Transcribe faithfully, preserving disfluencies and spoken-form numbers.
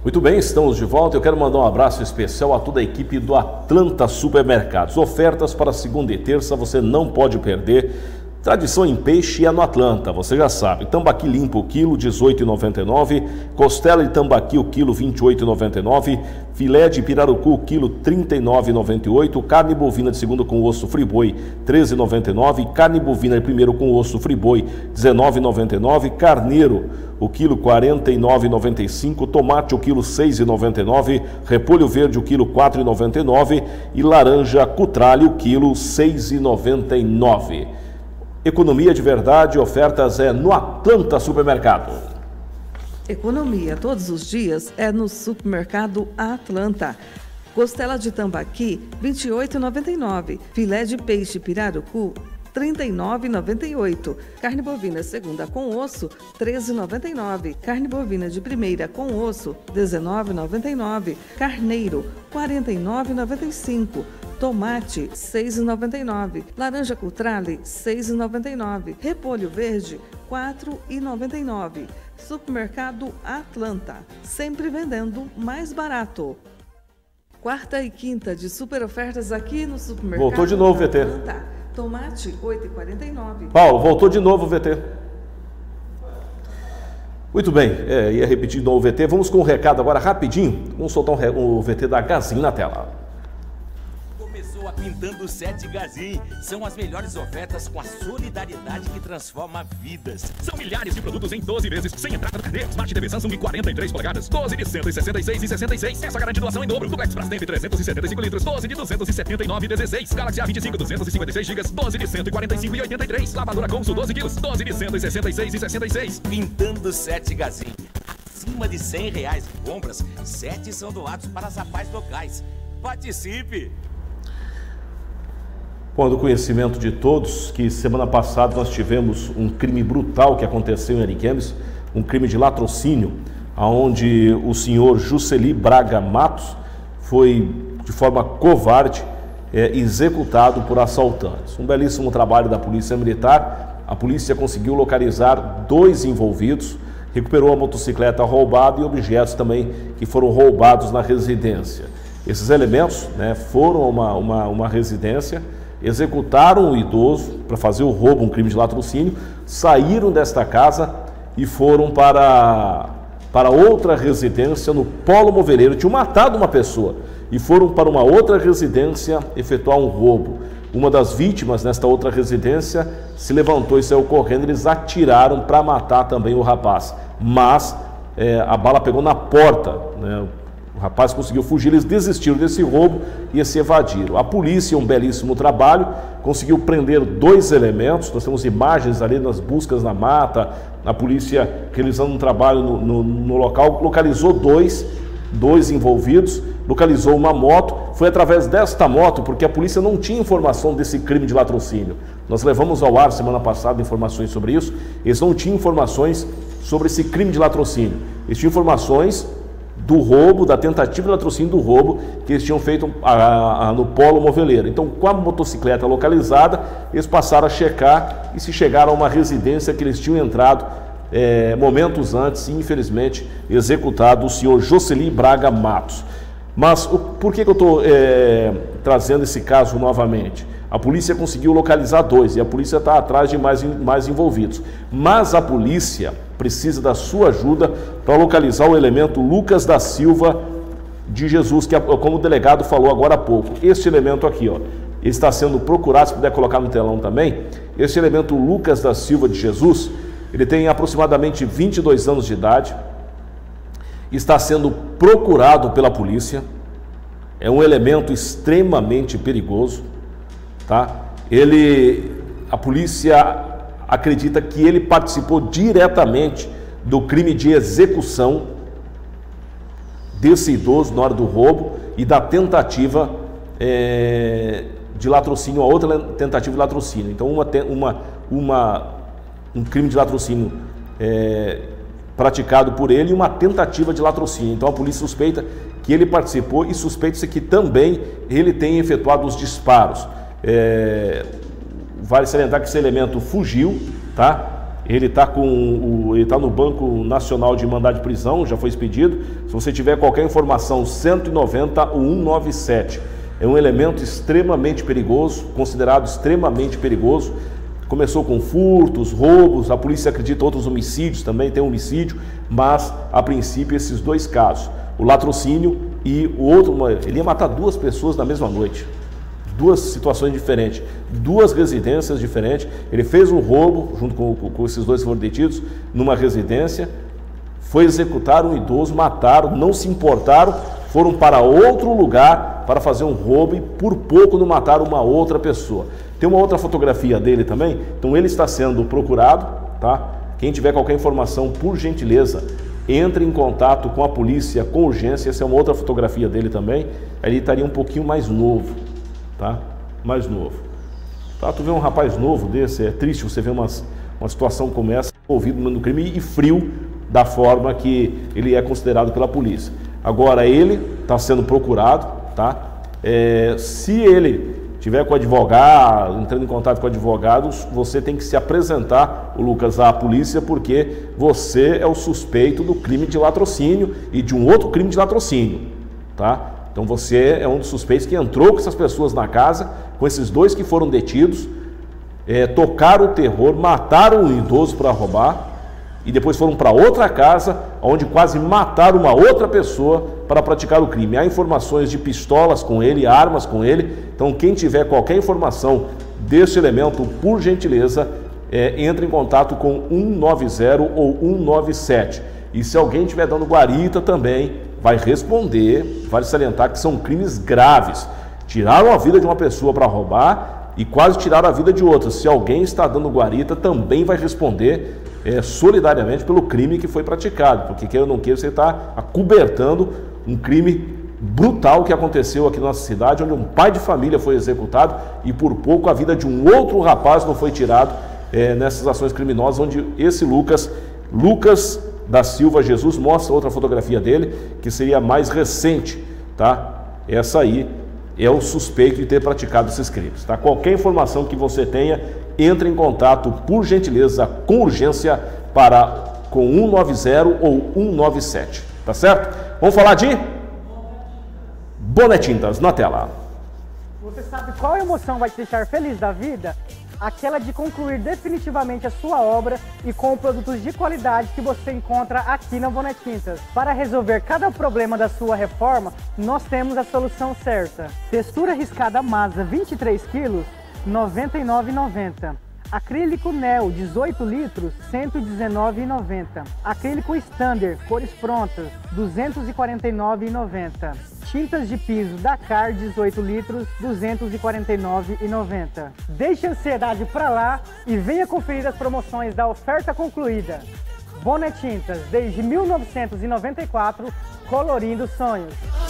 Muito bem, estamos de volta. Eu quero mandar um abraço especial a toda a equipe do Atlanta Supermercados. Ofertas para segunda e terça você não pode perder. Tradição em peixe é no Atlanta, você já sabe. Tambaqui limpo, o quilo, dezoito reais e noventa e nove centavos. Costela de tambaqui, o quilo, vinte e oito reais e noventa e nove centavos. Filé de pirarucu, o quilo, trinta e nove reais e noventa e oito centavos. Carne bovina de segunda com osso friboi, treze reais e noventa e nove centavos. Carne bovina de primeiro com osso friboi, dezenove reais e noventa e nove centavos. Carneiro, o quilo, quarenta e nove reais e noventa e cinco centavos. Tomate, o quilo, seis reais e noventa e nove centavos. Repolho verde, o quilo, quatro reais e noventa e nove centavos. E laranja cutrale, o quilo, seis reais e noventa e nove centavos. Economia de verdade, ofertas é no Atlanta Supermercado. Economia todos os dias é no Supermercado Atlanta. Costela de tambaqui, vinte e oito reais e noventa e nove centavos. Filé de peixe pirarucu, trinta e nove reais e noventa e oito centavos. Carne bovina segunda com osso, treze reais e noventa e nove centavos. Carne bovina de primeira com osso, dezenove reais e noventa e nove centavos. Carneiro, quarenta e nove reais e noventa e cinco centavos. Tomate, seis reais e noventa e nove centavos. Laranja cutrale, seis reais e noventa e nove centavos. Repolho verde, quatro reais e noventa e nove centavos. Supermercado Atlanta, sempre vendendo mais barato. Quarta e quinta de super ofertas aqui no Supermercado Voltou de novo, V T. Atlanta. Tomate, oito reais e quarenta e nove centavos. Paulo, voltou de novo, V T. Muito bem, é, ia repetir de novo o V T. Vamos com o recado agora rapidinho. Vamos soltar um, re... um V T da Gazin na tela. A Pintando Sete Gazin. São as melhores ofertas com a solidariedade que transforma vidas. São milhares de produtos em doze vezes, sem entrada no carnê. Smart T V Samsung quarenta e três polegadas, doze de cento e sessenta e seis e sessenta e seis. Essa garante doação em dobro. Duplex Brastemp trezentos e setenta e cinco litros, doze de duzentos e setenta e nove e dezesseis. Galaxy A vinte e cinco, duzentos e cinquenta e seis gigas, doze de cento e quarenta e cinco e oitenta e três. Lavadora Consul doze quilos, doze de cento e sessenta e seis e sessenta e seis. Pintando Sete Gazin. Acima de cem reais de compras, sete são doados para as APAES locais. Participe! Bom, do conhecimento de todos que semana passada nós tivemos um crime brutal que aconteceu em Ariquemes, um crime de latrocínio, onde o senhor Jusceli Braga Matos foi de forma covarde é, executado por assaltantes. Um belíssimo trabalho da Polícia Militar. A polícia conseguiu localizar dois envolvidos, recuperou a motocicleta roubada e objetos também que foram roubados na residência. Esses elementos, né, foram a uma, uma, uma residência, executaram o idoso para fazer o roubo, um crime de latrocínio, saíram desta casa e foram para, para outra residência no Polo Moveleiro. Tinham matado uma pessoa e foram para uma outra residência efetuar um roubo. Uma das vítimas nesta outra residência se levantou e saiu correndo. Eles atiraram para matar também o rapaz, mas é, a bala pegou na porta, né? O rapaz conseguiu fugir, eles desistiram desse roubo e se evadiram. A polícia, um belíssimo trabalho, conseguiu prender dois elementos. Nós temos imagens ali nas buscas na mata, a polícia realizando um trabalho no, no, no local, localizou dois, dois envolvidos, localizou uma moto. Foi através desta moto, porque a polícia não tinha informação desse crime de latrocínio. Nós levamos ao ar semana passada informações sobre isso. Eles não tinham informações sobre esse crime de latrocínio. Eles tinham informações do roubo, da tentativa de latrocínio do roubo que eles tinham feito a, a, no Polo Moveleiro. Então, com a motocicleta localizada, eles passaram a checar e se chegaram a uma residência que eles tinham entrado é, momentos antes e, infelizmente, executado o senhor Jusceli Braga Matos. Mas o, por que, que eu estou é, trazendo esse caso novamente? A polícia conseguiu localizar dois e a polícia está atrás de mais, mais envolvidos. Mas a polícia precisa da sua ajuda para localizar o elemento Lucas da Silva de Jesus, que, como o delegado falou agora há pouco, este elemento aqui, ó, ele está sendo procurado, se puder colocar no telão também. Este elemento Lucas da Silva de Jesus, ele tem aproximadamente vinte e dois anos de idade, está sendo procurado pela polícia, é um elemento extremamente perigoso, tá? Ele, a polícia acredita que ele participou diretamente do crime de execução desse idoso na hora do roubo e da tentativa é, de latrocínio, a outra tentativa de latrocínio. Então, uma, uma, uma, um crime de latrocínio é, praticado por ele e uma tentativa de latrocínio. Então, a polícia suspeita que ele participou e suspeita-se que também ele tenha efetuado os disparos. É, vale salientar que esse elemento fugiu, tá? Ele está com o, ele tá no Banco Nacional de Mandado de Prisão, já foi expedido. Se você tiver qualquer informação, cento e noventa, o cento e noventa e sete. É um elemento extremamente perigoso, considerado extremamente perigoso. Começou com furtos, roubos, a polícia acredita outros homicídios também, tem homicídio, mas a princípio esses dois casos, o latrocínio e o outro, ele ia matar duas pessoas na mesma noite. Duas situações diferentes, duas residências diferentes. Ele fez um roubo, junto com, com, com esses dois que foram detidos, numa residência, foi executar um idoso, mataram, não se importaram, foram para outro lugar para fazer um roubo e por pouco não mataram uma outra pessoa. Tem uma outra fotografia dele também, então ele está sendo procurado, tá? Quem tiver qualquer informação, por gentileza, entre em contato com a polícia com urgência. Essa é uma outra fotografia dele também, ele estaria um pouquinho mais novo. Tá? Mais novo. Tá? Tu vê um rapaz novo desse, é triste você ver uma, uma situação como essa, envolvido no crime e frio da forma que ele é considerado pela polícia. Agora ele está sendo procurado, tá? É, se ele tiver com advogado, entrando em contato com advogados, você tem que se apresentar, o Lucas, à polícia, porque você é o suspeito do crime de latrocínio e de um outro crime de latrocínio, tá? Então você é um dos suspeitos que entrou com essas pessoas na casa, com esses dois que foram detidos, é, tocaram o terror, mataram um idoso para roubar e depois foram para outra casa, onde quase mataram uma outra pessoa para praticar o crime. Há informações de pistolas com ele, armas com ele, então quem tiver qualquer informação desse elemento, por gentileza, é, entre em contato com cento e noventa ou cento e noventa e sete. E se alguém estiver dando guarita também, vai responder. Vale salientar que são crimes graves. Tiraram a vida de uma pessoa para roubar e quase tiraram a vida de outra. Se alguém está dando guarita, também vai responder é, solidariamente pelo crime que foi praticado, porque queira ou não queira, você está acobertando um crime brutal que aconteceu aqui na nossa cidade, onde um pai de família foi executado e por pouco a vida de um outro rapaz não foi tirado é, nessas ações criminosas, onde esse Lucas, Lucas da Silva Jesus, mostra outra fotografia dele, que seria mais recente, tá? Essa aí é o suspeito de ter praticado esses crimes, tá? Qualquer informação que você tenha, entre em contato, por gentileza, com urgência, para com cento e noventa ou cento e noventa e sete, tá certo? Vamos falar de Bonetintas na tela. Você sabe qual emoção vai te deixar feliz da vida? Aquela de concluir definitivamente a sua obra e com produtos de qualidade que você encontra aqui na Bonetintas. Para resolver cada problema da sua reforma, nós temos a solução certa. Textura riscada Masa vinte e três quilos, noventa e nove reais e noventa centavos. Acrílico Neo dezoito litros, cento e dezenove reais e noventa centavos. Acrílico Standard, cores prontas, duzentos e quarenta e nove reais e noventa centavos. Tintas de piso Dakar dezoito litros, duzentos e quarenta e nove reais e noventa centavos. Deixe a ansiedade para lá e venha conferir as promoções da oferta concluída. Bonetintas, desde mil novecentos e noventa e quatro, colorindo sonhos.